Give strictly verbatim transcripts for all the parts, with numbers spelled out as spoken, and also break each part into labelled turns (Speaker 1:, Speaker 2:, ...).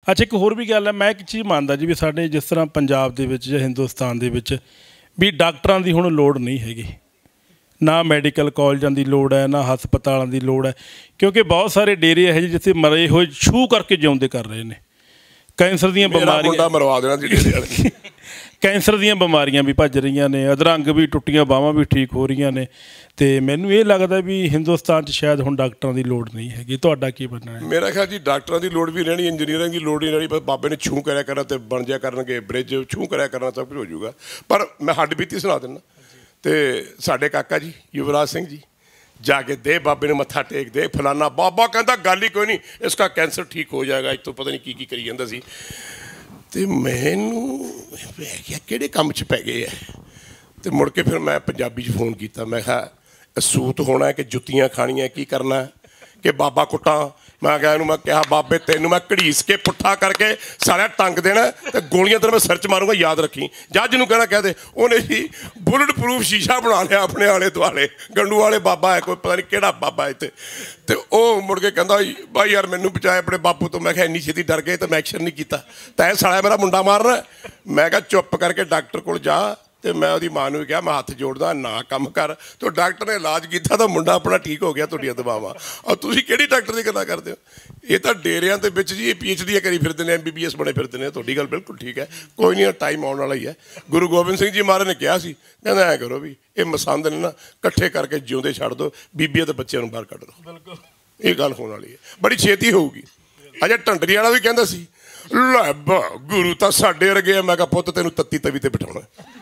Speaker 1: अच्छा एक होर भी गल है, मैं एक चीज़ मानता जी भी साढ़े जिस तरह पंजाब दे विच जां हिंदुस्तान दे विच भी डॉक्टरां दी हुण लोड़ नहीं हैगी, ना मैडिकल कॉलेजां की लोड़ है, ना हस्पतालों की लोड़ है, क्योंकि बहुत सारे डेरे है जिथे मरे हुए छू करके जिउंदे कर रहे हैं। कैंसर दी बीमारियां
Speaker 2: मरवा देना
Speaker 1: कैंसर दी बीमारियां भी भज रही ने, अधरंग भी, टुटियां बाहां भी ठीक हो रही ने। तो मैनू ये लगता भी हिंदुस्तान च शायद हुण डॉक्टरां की लोड़ नहीं हैगी। तुहाडा की बनना है?
Speaker 2: मेरा ख्याल जी डॉक्टरां की लोड़ भी रहनी, इंजीनियरां की लोड़ नहीं रहनी, बस बाबे ने छू करिया करना तो बन जाया करनगे ब्रिज, छू करिया करना सब कुछ हो जाऊगा। पर मैं हड्ड बीती सुना दिना, तो साडे काका जी युवराज सिंह जी जाके दे बाबे ने मत्था टेक दे फलाना, बाबा कहता गल ही कोई नहीं, इसका कैंसर ठीक हो जाएगा, इतों पता नहीं की की करी जाता सी। तो मैनू पै गया किहड़े कम च पै गए है। तो मुड़ के फिर मैं पंजाबी च फोन किया, मैं कहा सूत होना है कि जुत्तियां खानियां, की करना है कि बाबा कुट्टा। मैं क्या मैं कहा बाबे तेनों मैं घड़ीस के पुट्ठा करके सारा टंग देना, तो गोलियां तेरे मैं सिर च मारूंगा, याद रखी। जज नूं कहना कह दे उन्हें जी बुलेट प्रूफ शीशा बना लिया अपने आले दुआले, गंडू वाले बाबा है कोई पता नहीं केड़ा बाबा है इत्थे। तो वह मुड़ के कहता भाई यार मैनू बचाए अपने बापू तो। मैं क्या इन्नी छेती डर गए तो मैं एक्शन नहीं किया, तैं साला मेरा मुंडा मारना। मैं क्या चुप करके डॉक्टर कोल जा, तो मैं वो माँ ने कहा मैं हथ जोड़दा ना कम कर। तो डॉक्टर ने इलाज किया तो मुंडा अपना ठीक हो गया, तुहाडियां दवावां। और तुसीं किहड़ी डॉक्टर की गल्लां करदे हो? ये तो डेरियां दे विच जी पी एच डी करी फिरदे ने, एम बी बी एस बने फिरदे ने। तुहाडी गल बिल्कुल ठीक है, कोई नहीं टाइम आने वाला ही है। गुरु गोबिंद सिंह जी महाराज ने कहा सी, कहंदा ऐ करो भी ये मसंद ने ना कट्ठे करके जिउंदे छड्ड दो, बीबियां ते बच्चियां नूं बाहर कढ दो। ये गल होने वाली है, बड़ी छेती होऊगी। अजे ढंडरी वाला भी कहंदा सी लै गुरु तां साडे वर्गे। मैं कहा पुत्त तैनूं तत्ती तवी ते बिठाउणा,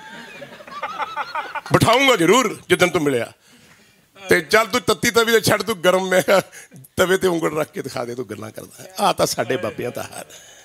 Speaker 2: बिठाऊंगा जरूर जिदन तू मिलिया। तो चल तू तत्ती तवी ते छड्ड, तू गरम मैं तवे ते उंगल रख के दिखा दे, तू गल्लां करदा। आ तां साडे बाबियां दा हाल है।